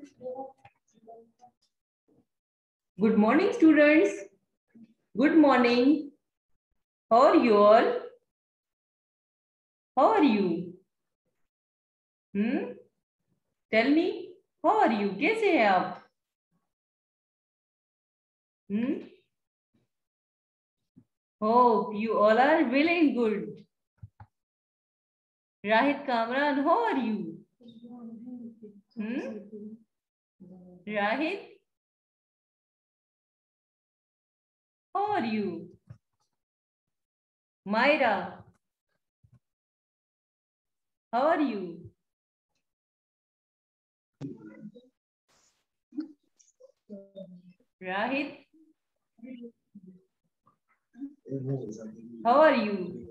Good morning, students. Good morning. How are you all? How are you? Tell me. How are you? कैसे हैं आप? Hope you all are well and good. Rahid Kamran, how are you? Rahid, how are you? Myra, how are you? Rahid, how are you?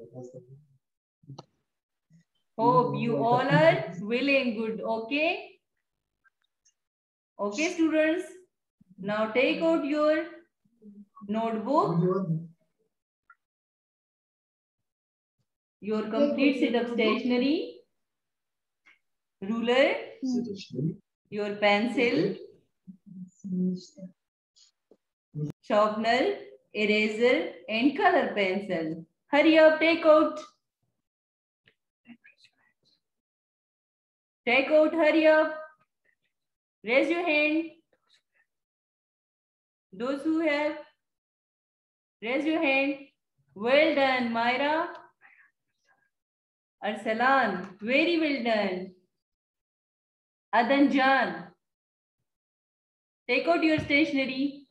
Hope you all are well and good. Okay? Okay, students. Now take out your notebook, your complete set of stationery, ruler, your pencil, sharpener, eraser, and color pencil. Hurry up, take out. Take out, hurry up. Raise your hand. Those who have, raise your hand. Well done, Myra. Arsalan, very well done. Adanjan, take out your stationery.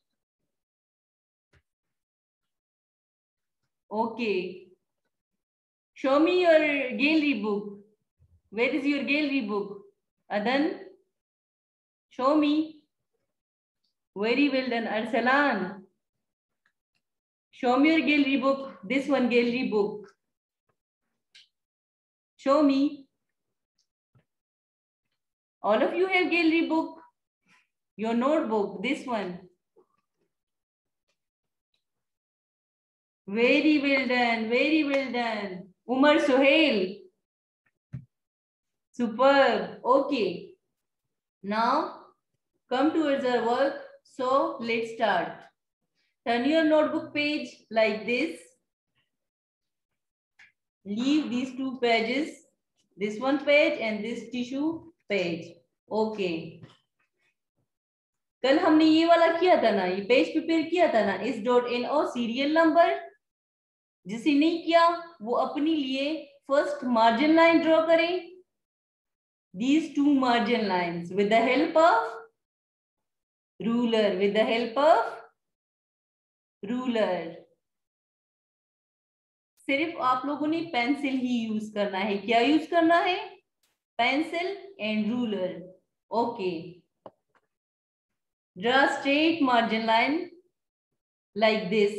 Okay. Show me your gallery book. Where is your gallery book? Adan, show me. Very well done, Arsalan. Show me your gallery book. This one gallery book. Show me. All of you have gallery book. Your notebook, this one. Very well done, very well done. Umar Sohail. Superb. Okay. Now come towards our work. So let's start. Turn your notebook page like this. Leave these two pages. This one page and this tissue page. Okay. कल हमने ये वाला किया था ना, ये page prepare किया था ना, इस .no सीरियल नंबर. जिसे नहीं किया वो अपने लिए फर्स्ट मार्जिन लाइन ड्रॉ करें. These two margin lines with the help of ruler. With the help of ruler. सिर्फ आप लोगों ने पेंसिल ही यूज करना है. क्या यूज करना है? Pencil and ruler. Okay. Draw straight margin line like this.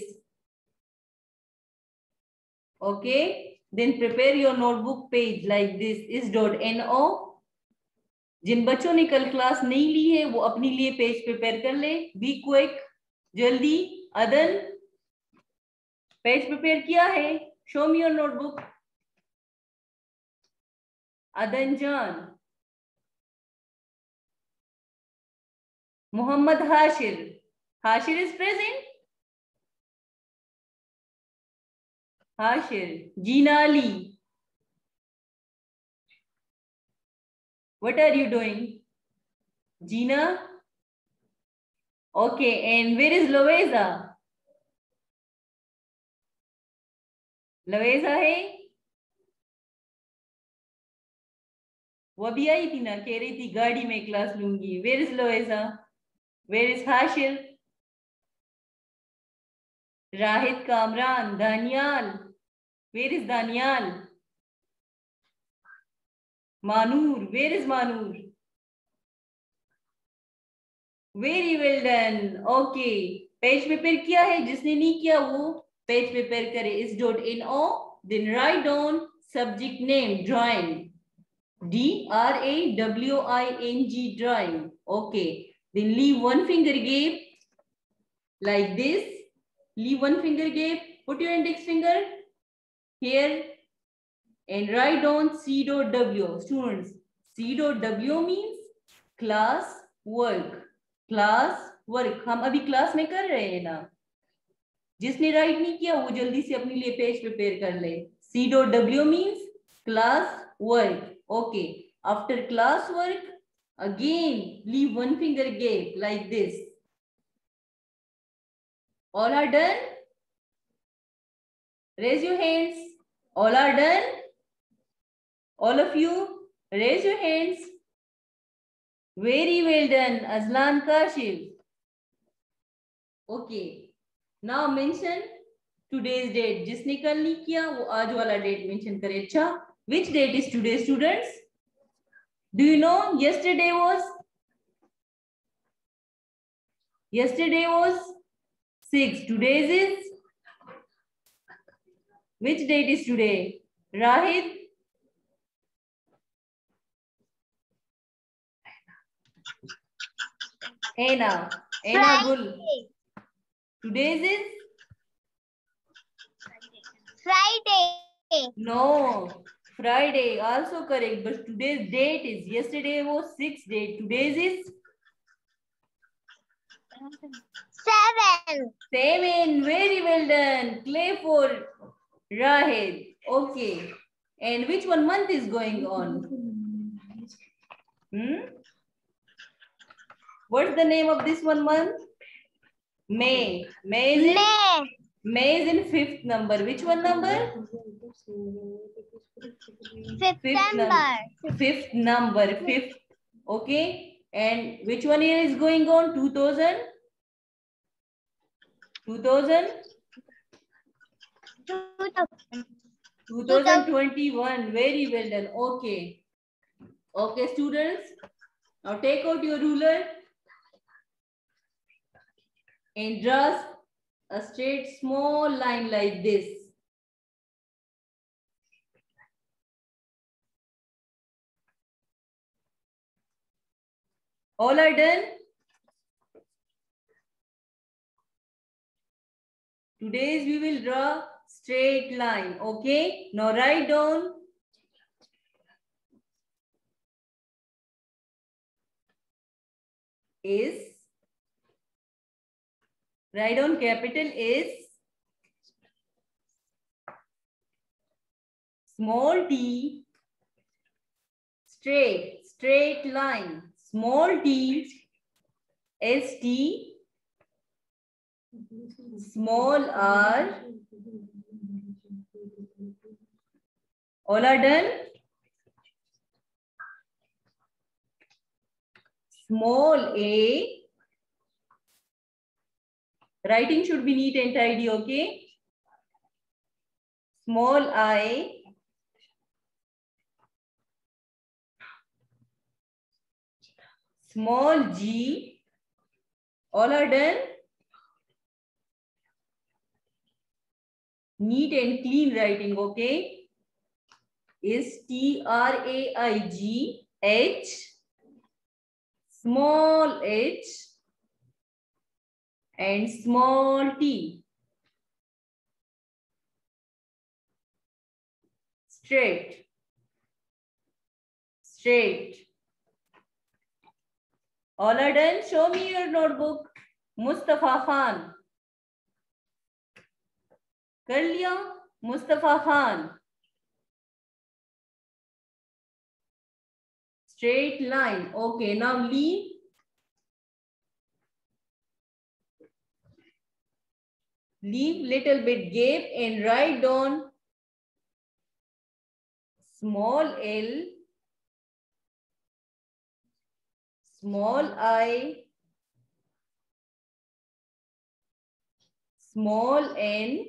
Okay. Then prepare your notebook page like this. Is .no. जिन बच्चों ने कल क्लास नहीं ली है वो अपने लिए पेज प्रिपेयर कर ले. बी क्विक, जल्दी. अदन, पेज प्रिपेयर किया है? Show me your notebook. Adan Jaan. Mohammad Hashir. Hashir is present. Hashir. Jeena Ali. What are you doing? Gina? Okay, and where is Louisa? Louisa है? वो अभी आई थी ना, कह रही थी गाड़ी में क्लास लूंगी. Where is Louisa? Where is Hashir? Rahid Kamran. Daniel. Where is Daniel? Manur. Where is Manur? Very well done. Okay. Page prepare किया है? जिसने नहीं किया वो पेज प्रिपेयर करे. इस .no. Then write down subject name drawing. DRAWING drawing. Okay. Then leave one finger gap like this. Leave one finger gap. Put your index finger here and write down C.W. Students, C.W. means class work, class work. हम अभी class में कर रहे हैं ना। जिसने right नहीं किया वो जल्दी से अपने लिए पेज प्रिपेयर कर ले। C.W means class work. Okay, after class work again leave one finger gap like this. All are done? Raise your hands. All are done? All of you raise your hands. Very well done, Azlan Kashif. Okay, now mention today's date. जिसने कल नहीं किया वो आज वाला date mention करे। अच्छा, which date is today, students? Do you know yesterday was 6. Today's is which date is today? Rahid? Anna Gul. Today's is Friday. no, Friday also correct, but today's date is, yesterday was 6 date, today's is 7. 7. Very well done. Clap for Rahid. Okay, and which one month is going on? What's the name of this one month? May. May is in 5th number. Which one number? Fifth number. 5th. Okay. And which one year is going on? 2000? 2021. Very well done. Okay. Okay, students. Now take out your ruler and draw a straight small line like this. All are done? Today's we will draw straight line. Okay. Now write down is. Write down capital is, small t, straight line, small t, st, small r. All are done? Small a. Writing should be neat and tidy, okay? Small I. Small g. All are done? Neat and clean writing, okay? Is TRAIGH, small h, and small t. Straight. All are done? Show me your notebook. Mustafa Khan. कर लिया? Mustafa Khan. Straight line. Okay, now leave little bit gap and write down small l, small I, small n,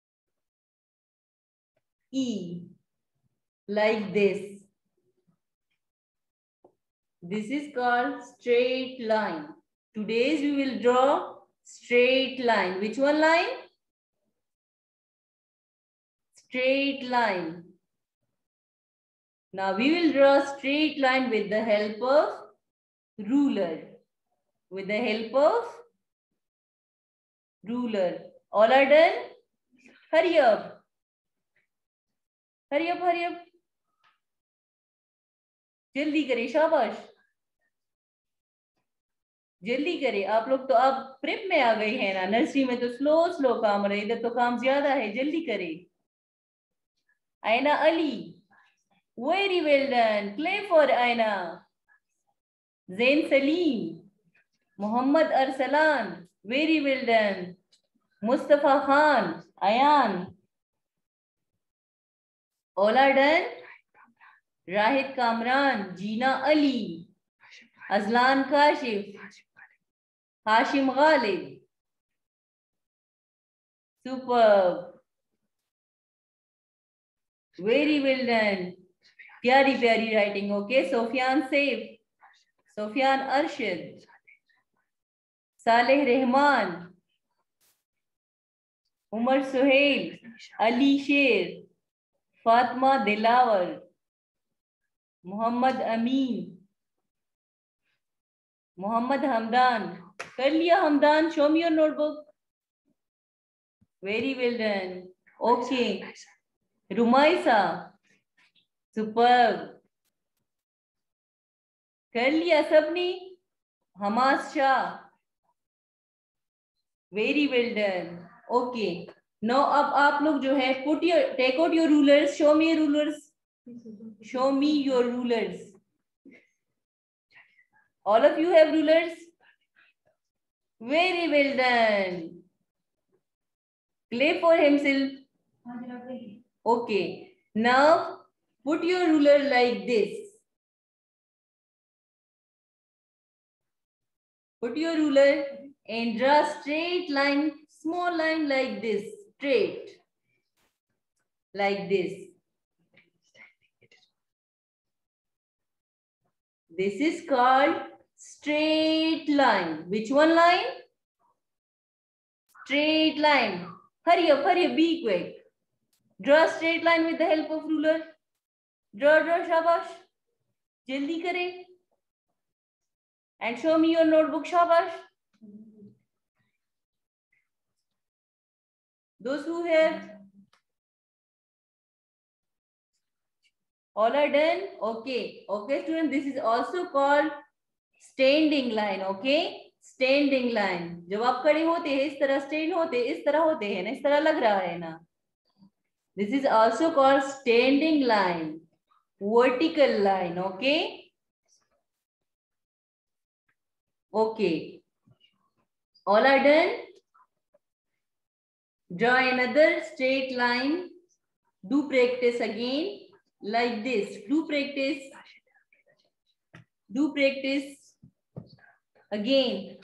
e, like this. This is called straight line. Today's we will draw straight line. Which one line? Straight line. Now we will draw straight line with the help of ruler. With the help of ruler. All are done? Hurry up. Hurry up, hurry up. जल्दी करें, शाबाश. जल्दी करे आप लोग, तो आप prep में आ गई है ना, नर्सरी में तो स्लो स्लो काम रहे, इधर तो काम ज्यादा है, जल्दी करे। Ayna Ali, very well done, clap for Ayna. Zain Saleem, Mohammad Arsalan, very well done. Mustafa Khan, Ayan, all done. Rahid Kamran, Jeena Ali, Ajlan Kashif, Hashim Ghalib, super, very well done, प्यारी प्यारी राइटिंग। ओके, सोफियान सैफ, सोफियान अरशद, सालेह रहमान, उमर सुहेल, अली शेर, फातिमा दिलावर, मोहम्मद अमीन, मोहम्मद हमदान। कर लिया Hamdan, show me your notebook, very well done. Okay, Rumaisa, super, कर लिया सबने। Hamas Shah, very well done. Okay, no अब आप लोग जो है put your, take out your rulers, show me rulers, show me your rulers. All of you have rulers? Very well done. Clap for himself. Okay. Now put your ruler like this. Put your ruler and draw straight line, small line like this, straight. Like this. This is called straight line. Which one line? Straight line. Hurry up, be quick. Draw straight line with the help of ruler. Draw, shabash. Jaldi kare. And show me your notebook, shabash. Those who have. All are done? Okay. Okay, students, this is also called standing line. Okay? Standing line. जब आप खड़े होते हैं इस तरह stand होते, इस तरह होते हैं ना, इस तरह लग रहा है ना. This is also called standing line. Vertical line. Okay? Okay. All are done? Draw another straight line. Do practice again like this. Do practice. Do practice again.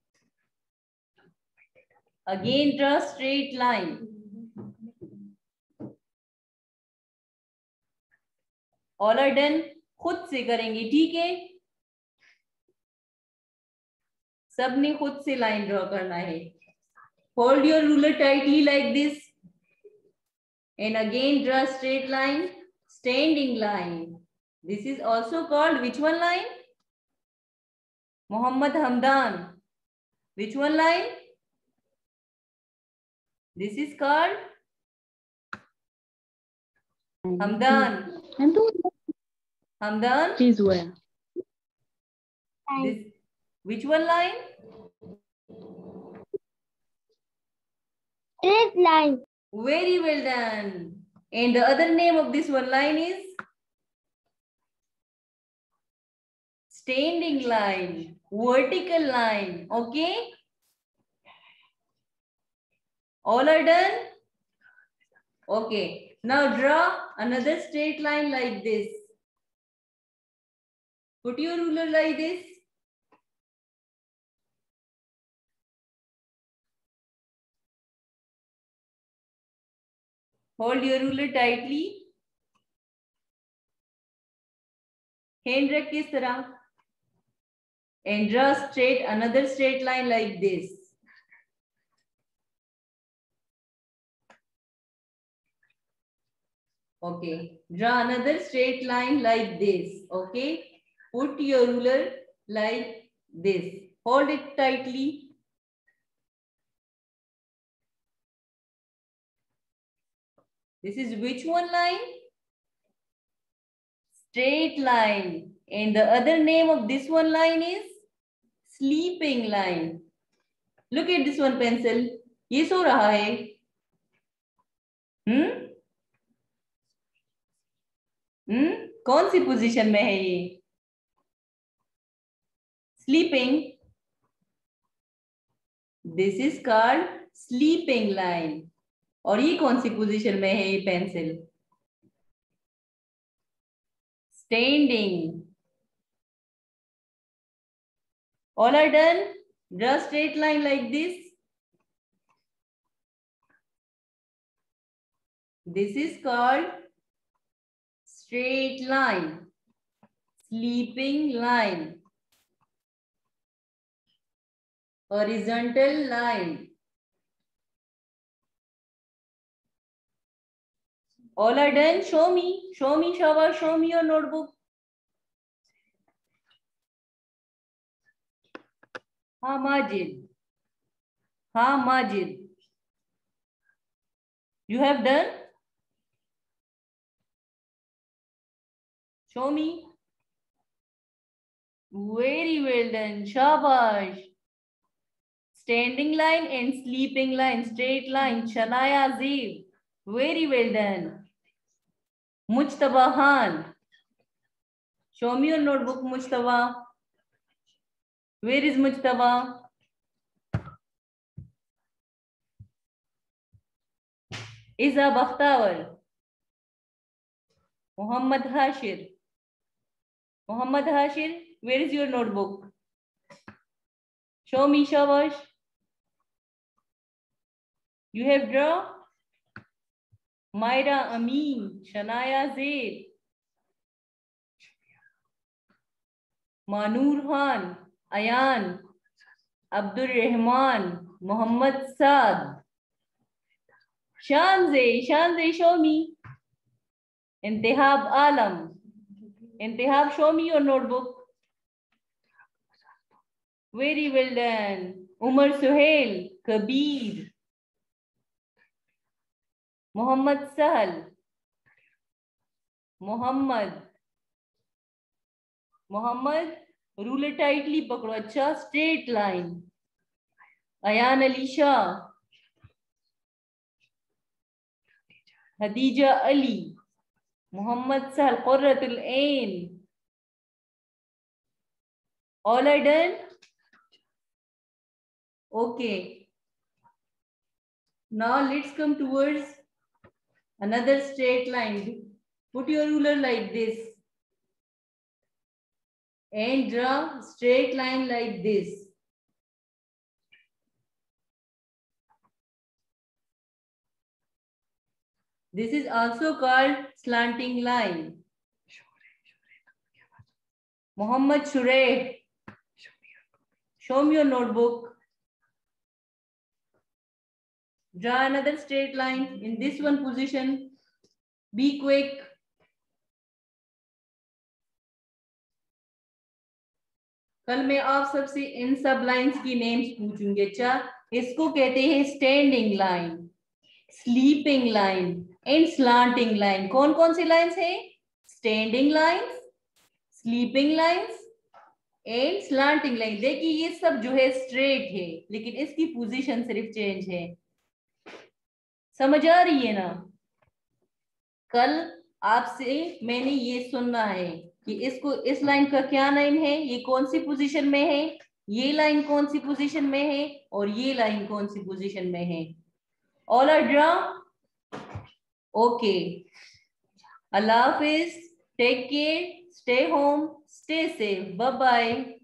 Again draw straight line. All are done? खुद से करेंगे, ठीक है? सबने खुद से line draw करना है. Hold your ruler tightly like this. And again draw straight line, standing line. This is also called which one line? Muhammad Hamdan. Which one line? This is called Hamdan. Hamdan? Please wear. This, which one line? Straight line. Very well done. And the other name of this one line is standing line, vertical line. Okay? All are done? Okay. Now draw another straight line like this. Put your ruler like this. Hold your ruler tightly. Hand रख किस तरह. And draw straight another straight line like this. Okay. Draw another straight line like this. Okay. Put your ruler like this. Hold it tightly. This is which one line? Straight line. And the other name of this one line is sleeping line. Look at this one pencil. ये सो रहा है. कौन सी position में है ये? Sleeping. This is called sleeping line. और ये कौन सी पोजीशन में है ये pencil? Standing. All are done. Draw straight line like this. This is called straight line. Sleeping line. Horizontal line. All are done. Show me. Show me, Shava. Show me your notebook. हाँ Majid. हाँ Majid. You have done? Show me. Very well done. Shabash. Standing line and sleeping line. Straight line. Shanaya Zeeb. Very well done. Mujtaba Khan. Show me your notebook, Mujtaba. Where is Mujtaba? Iza Bakhtawar. Muhammad Hashir. Muhammad Hashir, where is your notebook? Show me, Shabash. You have drawn? Myra Amin, Shanaya Zaid, Manur Khan, Ayan, Abdul Rahman, Muhammad Saad. Shanze, show me. Intihab Alam. Intihab, show me your notebook. Very well done. Umar Suhail, Kabir, Muhammad Sahal, Muhammad, ruler tightly पकड़ो. अच्छा, straight line. Ayan Ali Shah, Hadija Ali, Muhammad Sahal, Qurratul Ain. All are done? Okay. Now let's come towards another straight line. Put your ruler like this and draw straight line like this. This is also called slanting line. Muhammad Shureh, show me your notebook. Draw another straight line in this one position. Be quick. कल मैं आप सबसे इन सब lines की names पूछूंगी. अच्छा, इसको कहते हैं standing line, sleeping line and slanting line. कौन कौन सी लाइंस है? Standing lines, sleeping lines and slanting line. देखिए ये सब जो है स्ट्रेट है, लेकिन इसकी पोजीशन सिर्फ चेंज है. समझ आ रही है ना? कल आपसे मैंने ये सुनना है कि इसको, इस लाइन का क्या नाम है, ये कौन सी पोजीशन में है, ये लाइन कौन सी पोजीशन में है और ये लाइन कौन सी पोजीशन में है. All are draw? Okay. Allah Hafiz. Take care. Stay home. Stay safe. Bye bye.